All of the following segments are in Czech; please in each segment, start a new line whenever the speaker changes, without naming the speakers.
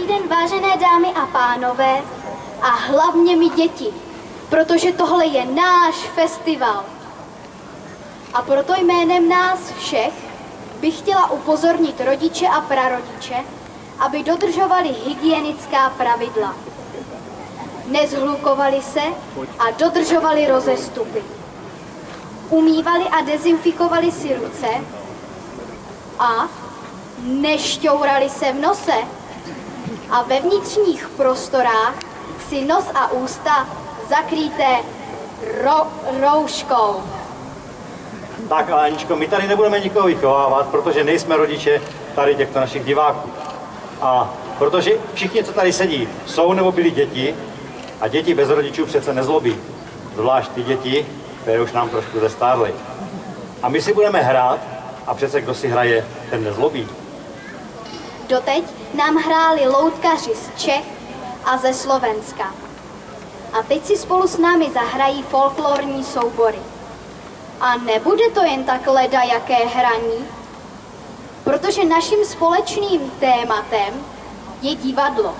Dobrý den, vážené dámy a pánové, a hlavně mi děti, protože tohle je náš festival. A proto jménem nás všech bych chtěla upozornit rodiče a prarodiče, aby dodržovali hygienická pravidla. Nezhlukovali se a dodržovali rozestupy. Umývali a dezinfikovali si ruce a nešťourali se v nose. A ve vnitřních prostorách si nos a ústa zakrýté rouškou.
Tak, ale Aničko, my tady nebudeme nikoho vychovávat, protože nejsme rodiče tady těchto našich diváků. A protože všichni, co tady sedí, jsou nebo byli děti, a děti bez rodičů přece nezlobí. Zvlášť ty děti, které už nám trošku zestárly. A my si budeme hrát, a přece kdo si hraje, ten nezlobí.
Doteď nám hráli loutkaři z Čech a ze Slovenska. A teď si spolu s námi zahrají folklorní soubory. A nebude to jen tak ledajaké hraní, protože naším společným tématem je divadlo.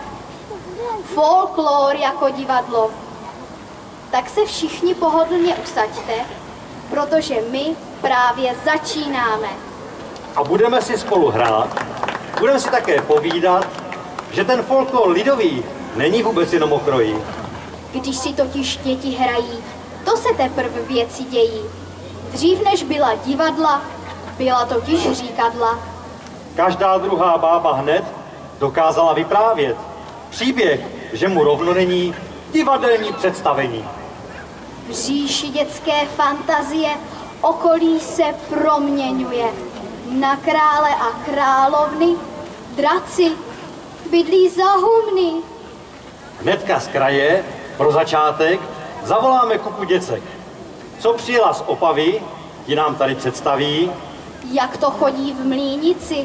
Folklor jako divadlo. Tak se všichni pohodlně usaďte, protože my právě začínáme.
A budeme si spolu hrát, budeme si také povídat, že ten folklor lidový není vůbec jenom o kroji.
Když si totiž děti hrají, to se teprve věci dějí. Dřív než byla divadla, byla totiž říkadla.
Každá druhá bába hned dokázala vyprávět příběh, že mu rovno není divadelní představení.
V říši dětské fantazie okolí se proměňuje. Na krále a královny, draci, bydlí za humny.
Hnedka z kraje, pro začátek, zavoláme kupu děcek. Co přijela z Opavy, ti nám tady představí.
Jak to chodí v Mlýnici,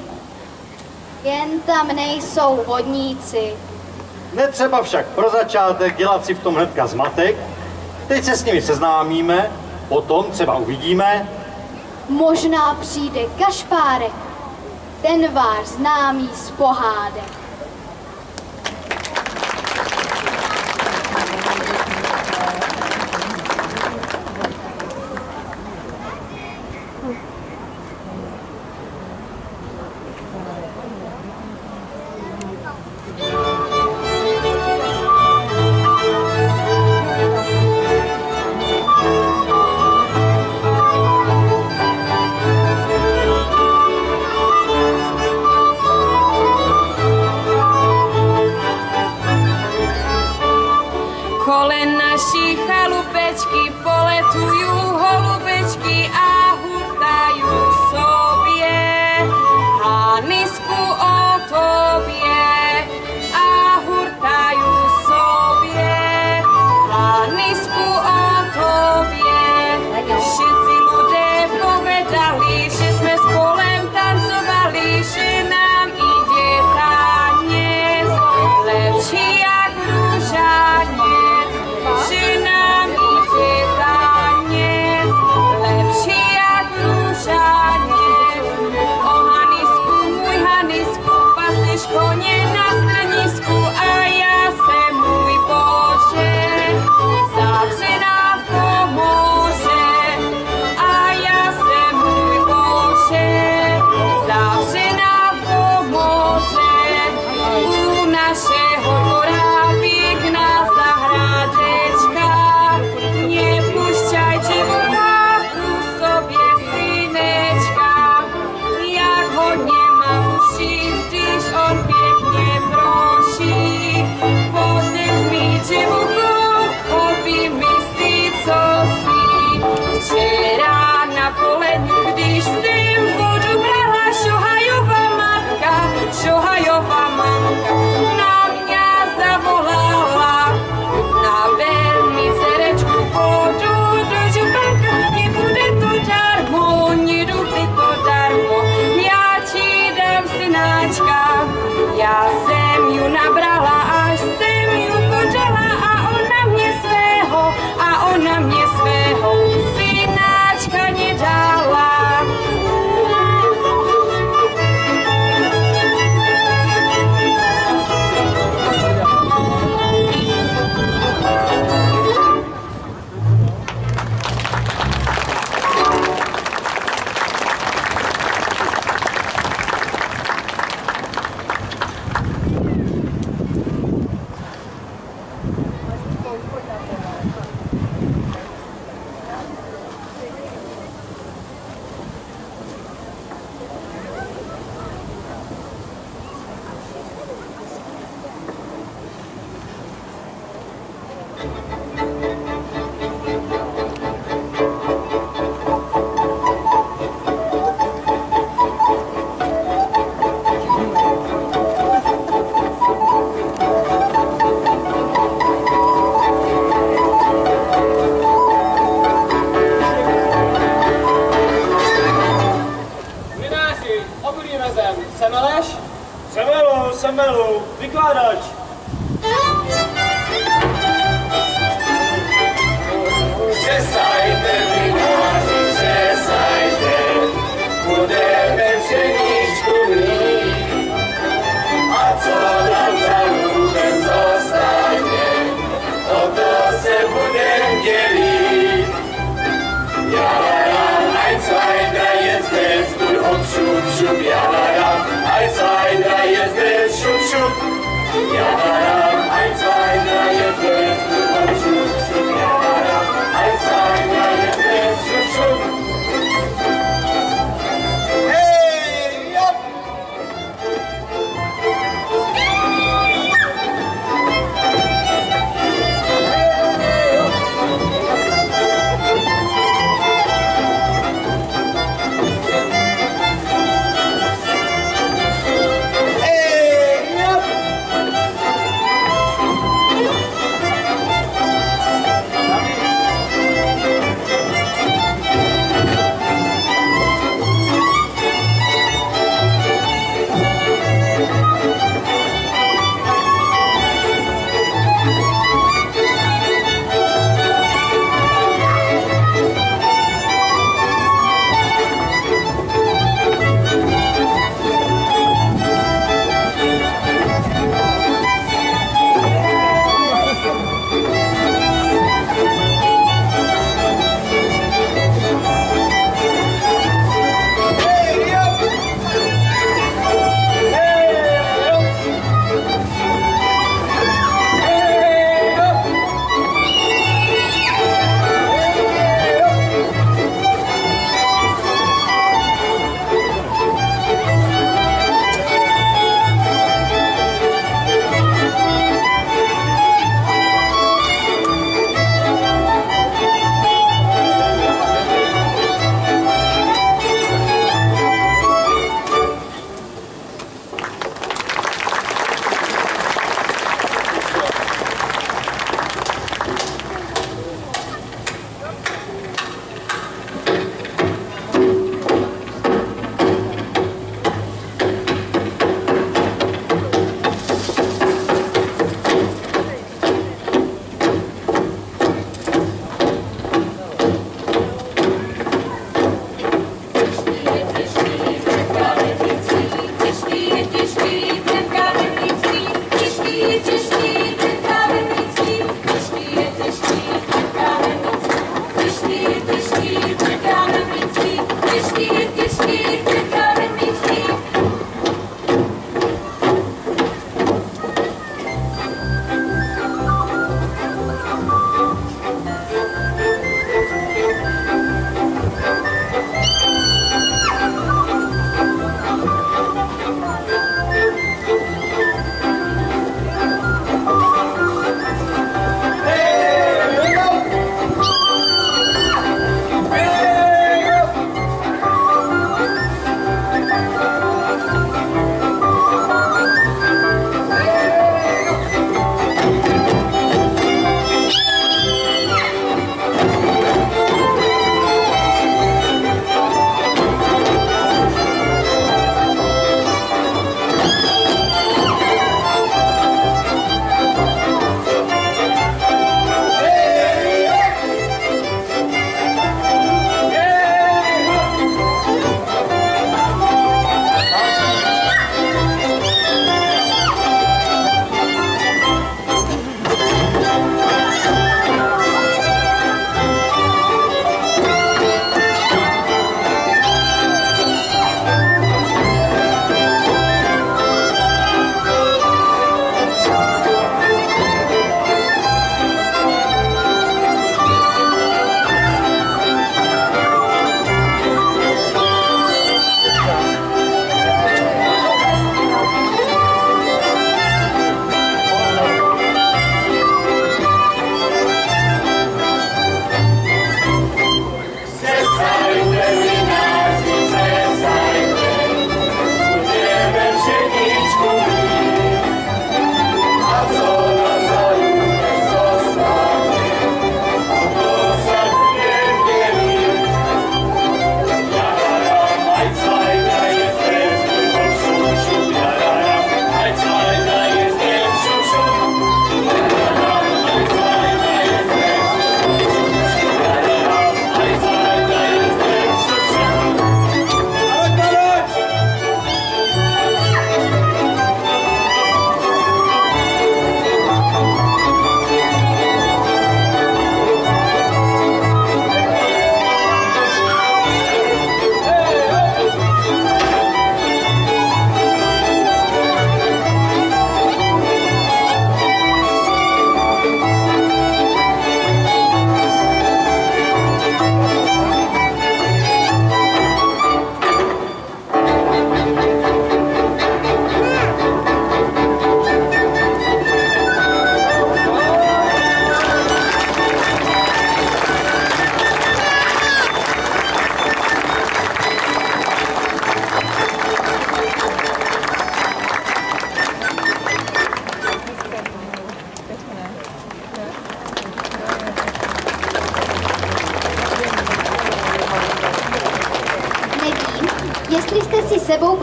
jen tam nejsou vodníci.
Netřeba však pro začátek dělat si v tom hnedka zmatek. Teď se s nimi seznámíme, potom třeba uvidíme.
Možná přijde Kašpárek, ten váš známý z pohádek.
On pěkně Semelu, vykládač!
Přesajte, vykládači, přesajte, budeme pšeničku mít. A co nám za lůvem zostane, o to se budem dělit. Jadadam, ein, zwei, drei, jetzt wird's gut, hopp, schub, schub, jadadam, ein, zwei, drei, jetzt wird's schub, schub. Jadadam, ein, zwei, drei, jetzt wird's gut, hopp, schub, schub, jadadam, ein, zwei, drei, jetzt wird's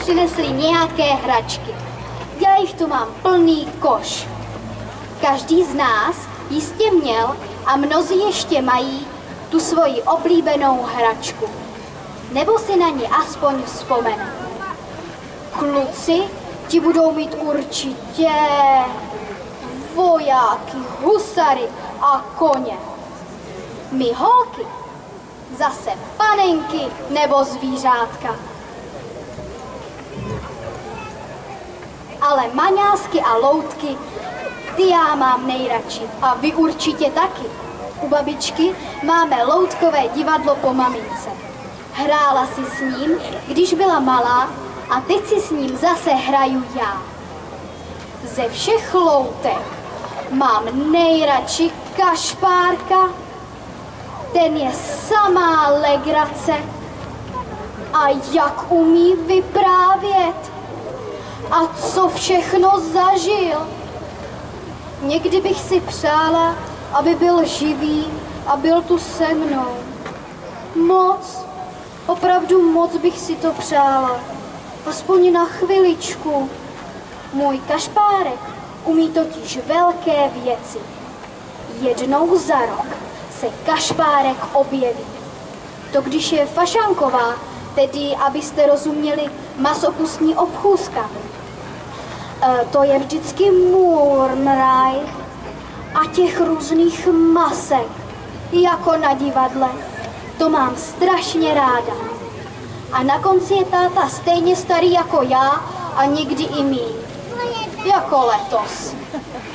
přinesli nějaké hračky. Já jich tu mám plný koš. Každý z nás jistě měl a mnozí ještě mají tu svoji oblíbenou hračku. Nebo si na ní aspoň vzpomene. Kluci ti budou mít určitě vojáky, husary a koně. My holky zase panenky nebo zvířátka. Ale maňásky a loutky, ty já mám nejradši. A vy určitě taky. U babičky máme loutkové divadlo po mamince. Hrála si s ním, když byla malá, a teď si s ním zase hraju já. Ze všech loutek mám nejradši Kašpárka. Ten je samá legrace. A jak umí vyprávět. A co všechno zažil. Někdy bych si přála, aby byl živý a byl tu se mnou. Moc, opravdu moc bych si to přála. Aspoň na chviličku. Můj Kašpárek umí totiž velké věci. Jednou za rok se Kašpárek objeví. To když je fašanková, tedy abyste rozuměli masopustní obchůzka. To je vždycky murmraj a těch různých masek, jako na divadle. To mám strašně ráda. A na konci je táta stejně starý jako já a někdy i míň. Jako letos.